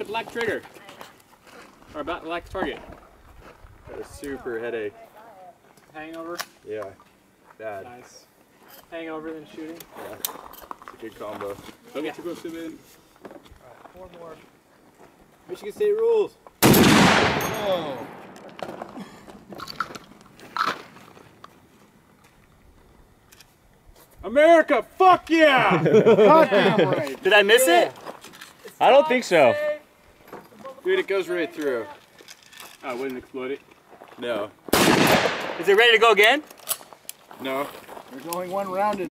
but lack trigger. Or about lack target. Got a super headache. Hangover? Yeah. Bad. Nice. Hangover than shooting? Yeah. It's a good combo. Okay, to go to in. Four more. Michigan State rules. Oh. America, fuck yeah! Goddamn right. Did I miss it? I don't think so. Dude, it goes right through. I wouldn't explode it. No. Is it ready to go again? No. There's only one round in